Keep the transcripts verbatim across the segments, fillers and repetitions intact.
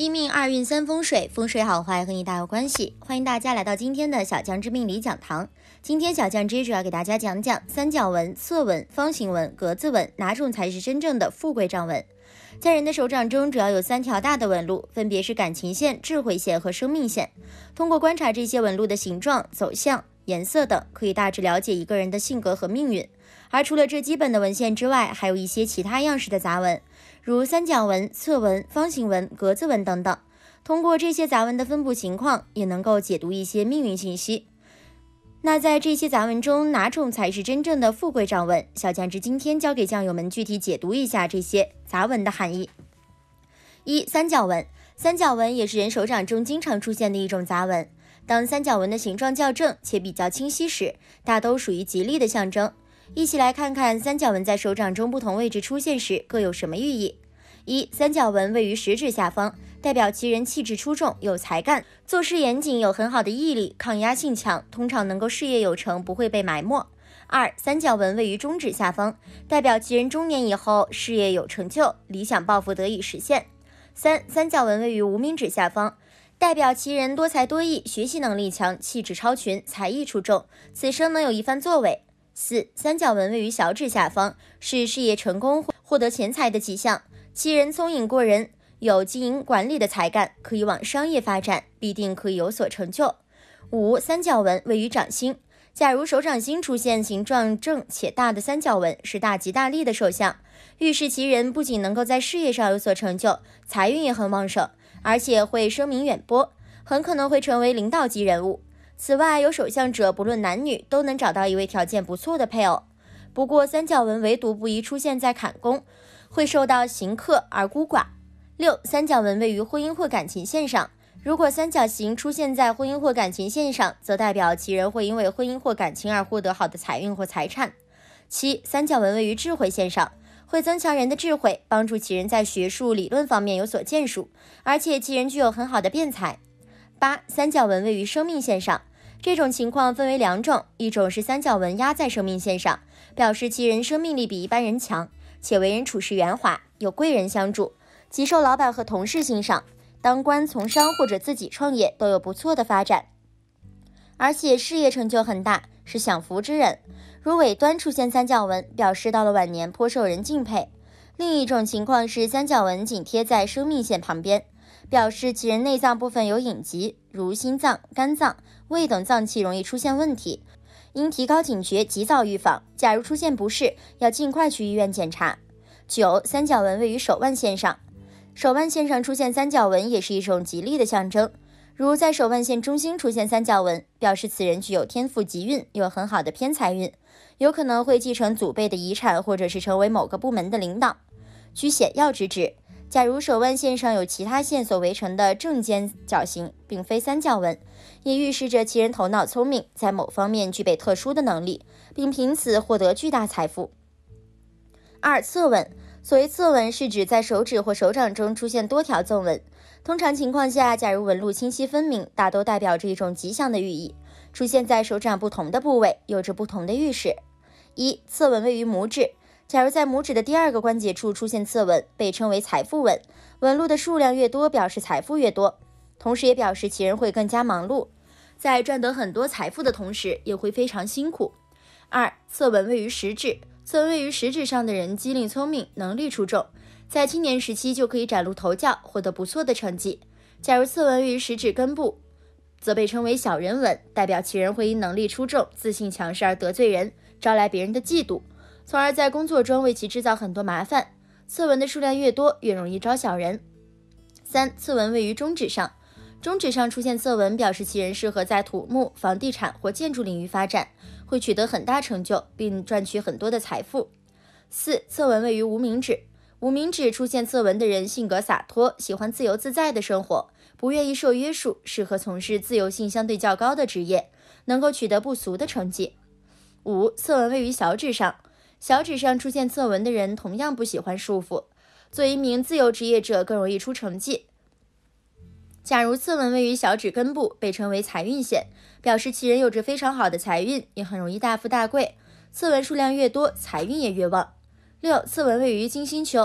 一命二运三风水，风水好坏和你大有关系。欢迎大家来到今天的小酱之命理讲堂。今天小酱之主要给大家讲讲三角纹、侧纹、方形纹、格子纹哪种才是真正的富贵掌纹。在人的手掌中主要有三条大的纹路，分别是感情线、智慧线和生命线。通过观察这些纹路的形状、走向、颜色等，可以大致了解一个人的性格和命运。而除了这基本的纹线之外，还有一些其他样式的杂纹，如三角纹、侧纹、方形纹、格子纹等等。通过这些杂纹的分布情况，也能够解读一些命运信息。那在这些杂纹中，哪种才是真正的富贵掌纹？小酱之今天教给酱友们具体解读一下这些杂纹的含义。一、三角纹。三角纹也是人手掌中经常出现的一种杂纹。当三角纹的形状较正且比较清晰时，大都属于吉利的象征。一起来看看三角纹在手掌中不同位置出现时各有什么寓意。一、三角纹位于食指下方，代表其人气质出众，有才干，做事严谨，有很好的毅力，抗压性强，通常能够事业有成，不会被埋没。二、三角纹位于中指下方，代表其人中年以后事业有成就，理想抱负得以实现。三、三角纹位于无名指下方，代表其人多才多艺，学习能力强，气质超群，才艺出众，此生能有一番作为。四、三角纹位于小指下方，是事业成功、获得钱财的迹象，其人聪颖过人，有经营管理的才干，可以往商业发展，必定可以有所成就。五、三角纹位于掌心，假如手掌心出现形状正且大的三角纹，是大吉大利的手相，预示其人不仅能够在事业上有所成就，财运也很旺盛，而且会声名远播，很可能会成为领导级人物。此外，有手相者不论男女都能找到一位条件不错的配偶。不过三角纹唯独不宜出现在坎宫，会受到刑克而孤寡。六、三角纹位于婚姻或感情线上，如果三角形出现在婚姻或感情线上，则代表其人会因为婚姻或感情而获得好的财运或财产。七、三角纹位于智慧线上，会增强人的智慧，帮助其人在学术理论方面有所建树，而且其人具有很好的辩才。八、三角纹位于生命线上，这种情况分为两种，一种是三角纹压在生命线上，表示其人生命力比一般人强，且为人处事圆滑，有贵人相助，极受老板和同事欣赏，当官从商或者自己创业都有不错的发展，而且事业成就很大，是享福之人。如尾端出现三角纹，表示到了晚年颇受人敬佩。另一种情况是三角纹紧贴在生命线旁边，表示其人内脏部分有隐疾，如心脏、肝脏、胃等脏器容易出现问题，应提高警觉，及早预防。假如出现不适，要尽快去医院检查。九、三角纹位于手腕线上，手腕线上出现三角纹也是一种吉利的象征。如在手腕线中心出现三角纹，表示此人具有天赋吉运，有很好的偏财运，有可能会继承祖辈的遗产，或者是成为某个部门的领导，居显要之职。假如手腕线上有其他线所围成的正尖角形，并非三角纹，也预示着其人头脑聪明，在某方面具备特殊的能力，并凭此获得巨大财富。二、侧纹。所谓侧纹是指在手指或手掌中出现多条纵纹，通常情况下，假如纹路清晰分明，大都代表着一种吉祥的寓意，出现在手掌不同的部位，有着不同的预示。一、侧纹位于拇指，假如在拇指的第二个关节处出现侧纹，被称为财富纹，纹路的数量越多，表示财富越多，同时也表示其人会更加忙碌，在赚得很多财富的同时，也会非常辛苦。二、侧纹位于食指，侧纹位于食指上的人机灵聪明，能力出众，在青年时期就可以崭露头角，获得不错的成绩。假如侧纹位于食指根部，则被称为小人纹，代表其人会因能力出众、自信强势而得罪人，招来别人的嫉妒，从而在工作中为其制造很多麻烦。侧纹的数量越多，越容易招小人。三、侧纹位于中指上，中指上出现侧纹，表示其人适合在土木、房地产或建筑领域发展，会取得很大成就，并赚取很多的财富。四、侧纹位于无名指，无名指出现侧纹的人性格洒脱，喜欢自由自在的生活，不愿意受约束，适合从事自由性相对较高的职业，能够取得不俗的成绩。五、侧纹位于小指上，小指上出现侧纹的人同样不喜欢束缚，做一名自由职业者更容易出成绩。假如侧纹位于小指根部，被称为财运线，表示其人有着非常好的财运，也很容易大富大贵，侧纹数量越多，财运也越旺。六、侧纹位于金星丘，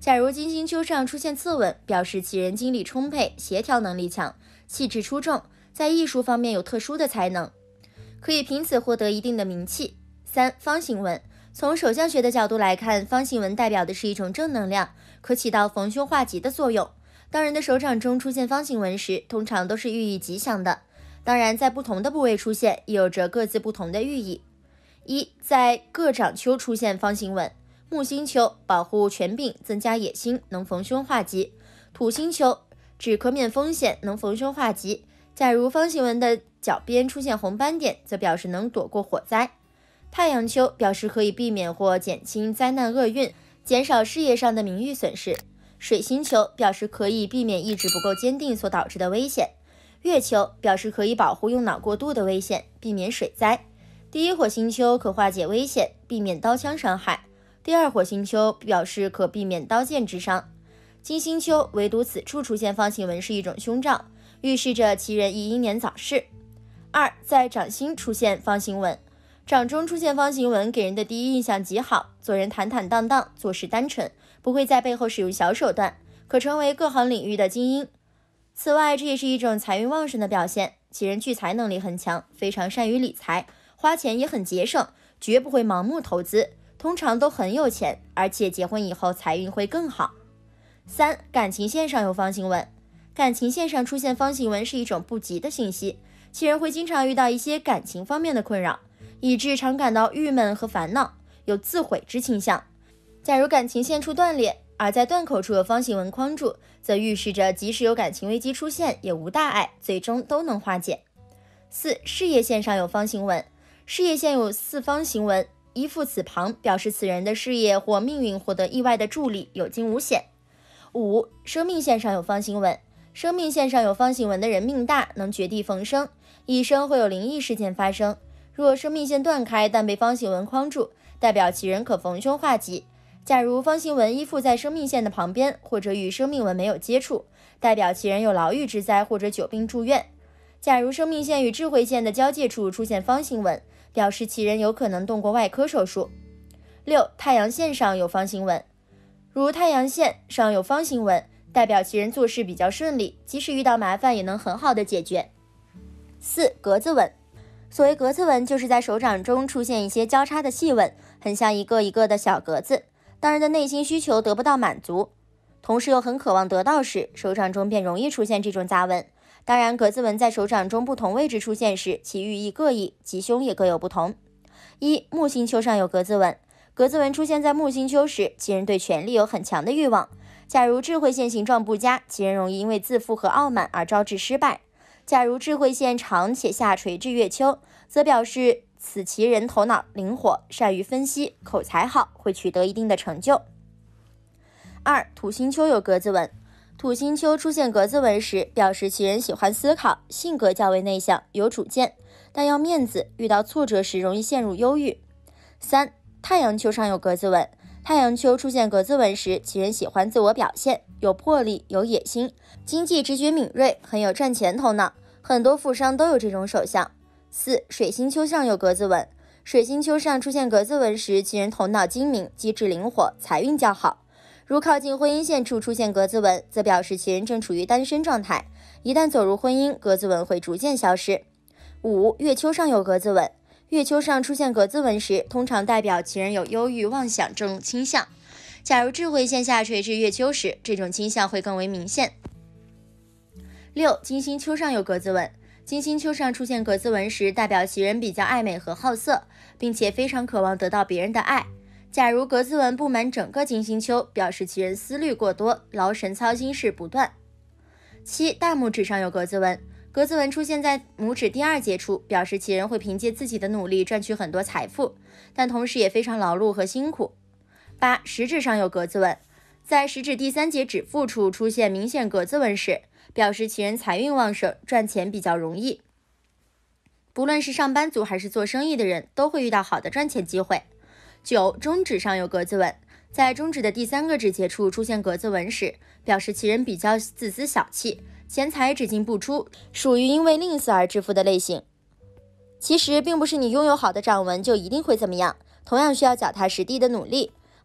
假如金星丘上出现刺纹，表示其人精力充沛，协调能力强，气质出众，在艺术方面有特殊的才能，可以凭此获得一定的名气。三、方形纹。从手相学的角度来看，方形纹代表的是一种正能量，可起到逢凶化吉的作用。当人的手掌中出现方形纹时，通常都是寓意吉祥的。当然，在不同的部位出现，也有着各自不同的寓意。一、在各掌丘出现方形纹。木星丘保护权柄，增加野心，能逢凶化吉。土星丘指可免风险，能逢凶化吉。假如方形纹的角边出现红斑点，则表示能躲过火灾。太阳丘表示可以避免或减轻灾难厄运，减少事业上的名誉损失。水星丘表示可以避免意志不够坚定所导致的危险。月丘表示可以保护用脑过度的危险，避免水灾。第一火星丘可化解危险，避免刀枪伤害。第二火星丘表示可避免刀剑之伤。金星丘唯独此处出现方形纹是一种凶兆，预示着其人宜英年早逝。二、在掌心出现方形纹。掌中出现方形纹给人的第一印象极好，做人坦坦荡荡，做事单纯，不会在背后使用小手段，可成为各行领域的精英。此外，这也是一种财运旺盛的表现，其人聚财能力很强，非常善于理财，花钱也很节省，绝不会盲目投资，通常都很有钱，而且结婚以后财运会更好。三、感情线上有方形纹。感情线上出现方形纹是一种不吉的信息，其人会经常遇到一些感情方面的困扰，以致常感到郁闷和烦恼，有自毁之倾向。假如感情线处断裂，而在断口处有方形纹框住，则预示着即使有感情危机出现，也无大碍，最终都能化解。四、事业线上有方形纹。事业线有四方形纹依附此旁，表示此人的事业或命运获得意外的助力，有惊无险。五、生命线上有方形纹。生命线上有方形纹的人命大，能绝地逢生，一生会有灵异事件发生。若生命线断开，但被方形纹框住，代表其人可逢凶化吉。假如方形纹依附在生命线的旁边，或者与生命纹没有接触，代表其人有牢狱之灾或者久病住院。假如生命线与智慧线的交界处出现方形纹，表示其人有可能动过外科手术。六、太阳线上有方形纹。如太阳线上有方形纹，代表其人做事比较顺利，即使遇到麻烦也能很好的解决。四、格子纹。所谓格子纹，就是在手掌中出现一些交叉的细纹，很像一个一个的小格子。当人的内心需求得不到满足，同时又很渴望得到时，手掌中便容易出现这种杂纹。当然，格子纹在手掌中不同位置出现时，其寓意各异，吉凶也各有不同。一、木星丘上有格子纹。格子纹出现在木星丘时，其人对权力有很强的欲望。假如智慧线形状不佳，其人容易因为自负和傲慢而招致失败。假如智慧线长且下垂至月丘，则表示此其人头脑灵活，善于分析，口才好，会取得一定的成就。二、土星丘有格子纹。土星丘出现格子纹时，表示其人喜欢思考，性格较为内向，有主见，但要面子，遇到挫折时容易陷入忧郁。三、太阳丘上有格子纹。太阳丘出现格子纹时，其人喜欢自我表现，有魄力，有野心，经济直觉敏锐，很有赚钱头脑，很多富商都有这种手相。四、水星丘上有格子纹。水星丘上出现格子纹时，其人头脑精明，机智灵活，财运较好。如靠近婚姻线处出现格子纹，则表示其人正处于单身状态，一旦走入婚姻，格子纹会逐渐消失。五、月丘上有格子纹。月丘上出现格子纹时，通常代表其人有忧郁妄想症倾向。假如智慧线下垂至月丘时，这种倾向会更为明显。六、金星丘上有格子纹。金星丘上出现格子纹时，代表其人比较爱美和好色，并且非常渴望得到别人的爱。假如格子纹布满整个金星丘，表示其人思虑过多，劳神操心事不断。七、大拇指上有格子纹。格子纹出现在拇指第二节处，表示其人会凭借自己的努力赚取很多财富，但同时也非常劳碌和辛苦。八、食指上有格子纹。在食指第三节指腹处出现明显格子纹时，表示其人财运旺盛，赚钱比较容易。不论是上班族还是做生意的人，都会遇到好的赚钱机会。九、中指上有格子纹。在中指的第三个指节处出现格子纹时，表示其人比较自私小气，钱财只进不出，属于因为吝啬而致富的类型。其实并不是你拥有好的掌纹就一定会怎么样，同样需要脚踏实地的努力。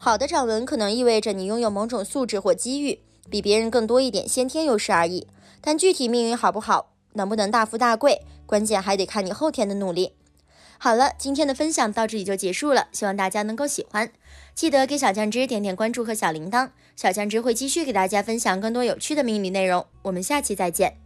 好的掌纹可能意味着你拥有某种素质或机遇，比别人更多一点先天优势而已。但具体命运好不好，能不能大富大贵，关键还得看你后天的努力。好了，今天的分享到这里就结束了，希望大家能够喜欢。记得给小酱汁点点关注和小铃铛，小酱汁会继续给大家分享更多有趣的命理内容。我们下期再见。